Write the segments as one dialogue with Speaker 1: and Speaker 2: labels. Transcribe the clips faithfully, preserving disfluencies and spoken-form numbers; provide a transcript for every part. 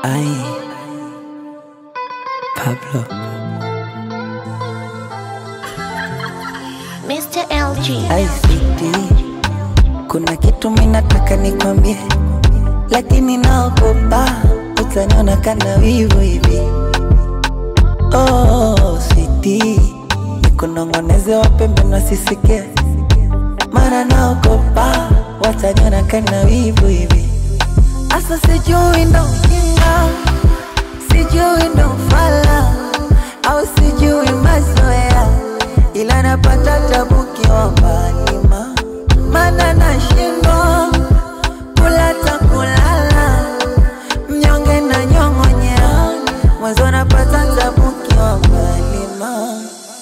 Speaker 1: Ay, Pablo
Speaker 2: mister L G.
Speaker 1: Ay, sweetie, kuna kitu minataka nikwambie, lakini naogopa utaniona kana wivu hivi. Oh, sweetie, nikunongoneze wapembe nasisikie, mara naogopa wataniona kana wivu hivi. Asa sijui ndo kinga, sijui ndo fala, au sijui mazoea, ila napata tabu kiwa mbali ma mana nashindwa kula kulala, mnyonge na nyongonyea, mwanzo napata tabu kiwa mbali ma.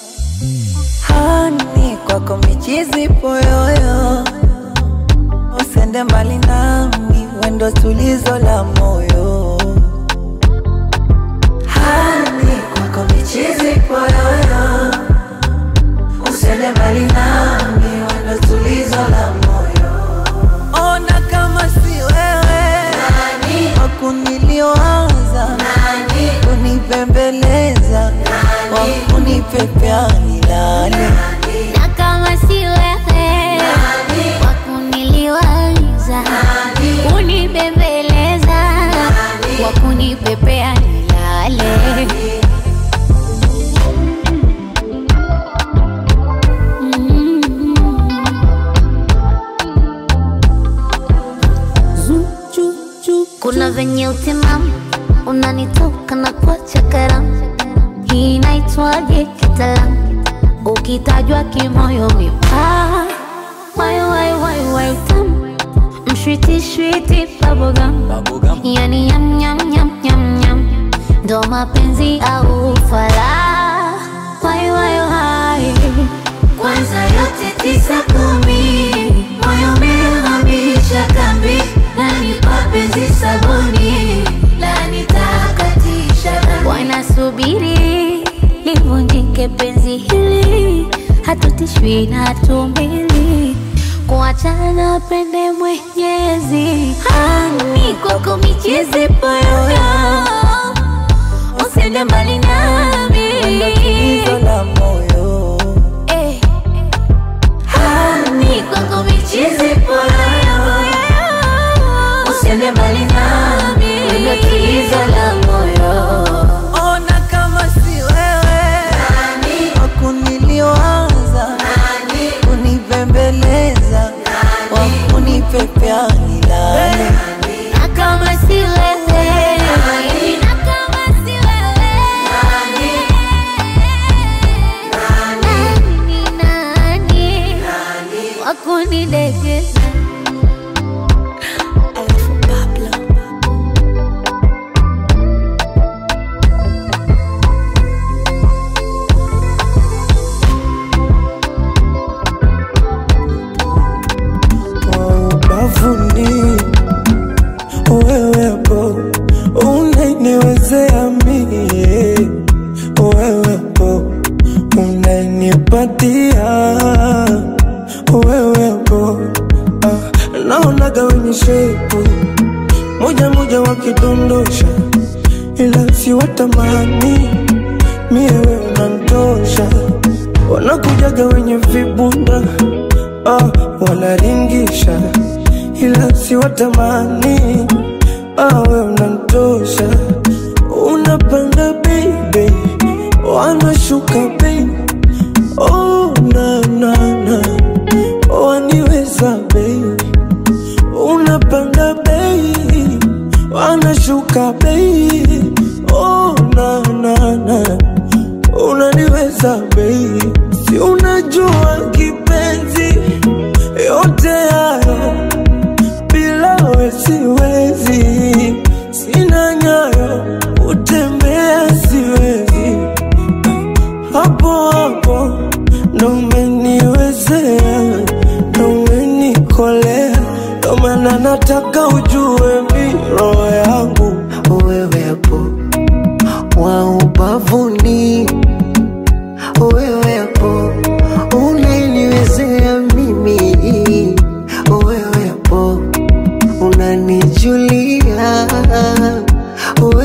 Speaker 1: Hani kwako michizi poyoyo, usende mbali nami, wendo tulizo la moyo. Hani kwako michizi poyoyo, usende mbali nami, wendo tulizo la moyo. Ona kama si wewe nani wakuniliwaza, nani kunipembeleza, wakunipepea nilale.
Speaker 2: Na kama si wewe wakuniliwaza, kunibembeleza, wakunipepea nilale. Kuna venye utimamu unanitoka na kuacha karamu, hii inaitwaje kitaalamu? Ukitajwa kimoyo mipaa, wai wai wai wai utamu, mshwiti shwiti bubblegum, yani yam yam yam yam yam, ndo mapenzi au ufala. Wai wai wai, kwanza yote tisa kumi, moyo umehamisha kambi, nani mapenzi sabuni, la nitakatisha dhambi. Wanasubiri livunjike penzi hili, hatutishwi na hatumbili, kuachana pende Mwenyezi. Hani kwako michezi poyoyo, usende mbali nami,
Speaker 1: wendo tulizo la moyo.
Speaker 2: eh. Hani kwako michezi poyoyo, usende mbali nami, wendo tulizo la moyo.
Speaker 1: Ona kama si wewe nani wakuniliwaza, nani kunipembeleza, wakunipepea nilale.
Speaker 2: Na kama si wewe, na kama si wewe, nani nani wakunidekeza?
Speaker 1: Alafu Pablo
Speaker 3: bavuni, wewepo unaniwezea mie, wewepo unanipatia, wewepo ah, naonaga wenye shepu moja moja wakidondosha, ila si watamani mie, wewe unanitosha. Wanakujaga wenye vibunda ah, wanaringisha, ila si watamani ah, wewe unanitosha. Unapanda baby, wanashuka baby, oh na na na, waniweza baby. Unapanda baby, wanashuka baby, oh na na na, unaniweza baby. Si unajua kipenzi, yote hayo bila wewe siwezi, sina nyayo utembea siwezi, hapo hapo ndo umeniwezea, ndo umenikolea, ndo maana nataka ujue mi roho yangu wewe hapo wa ubavuni, wewe hapo unaniwezea mimi, wewe hapo unanijulia, wewe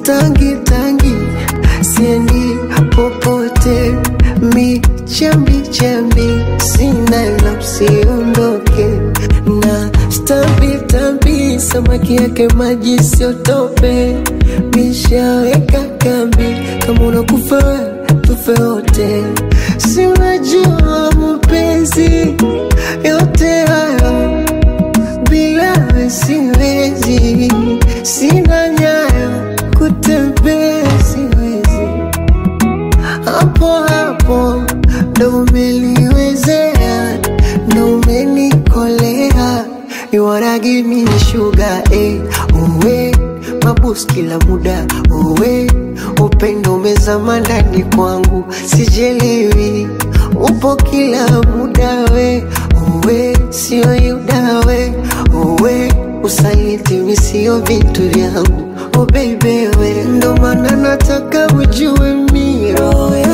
Speaker 3: tangi tangi, siendi popote, mi chambi chambi, sina la usiondoke. Na stambi tambi, samaki yake maji sio tope, mishaweka kambi, kama unakufa tufe wote. Si unajua mapenzi yote hayo bila we siwezi, sina nyayo kutembea siwezi. Hapo hapo ndo umeliwezea, ndo umenikolea. You wanna give me sugar, eh, uwe mabus kila muda, uwe upendo umezama ndani kwangu, sijelewi upo kila muda we, uwe sio yuda we, uwe usaliti mi sio vitu vyangu, oh baby we, ndo maana nataka ujue mi roho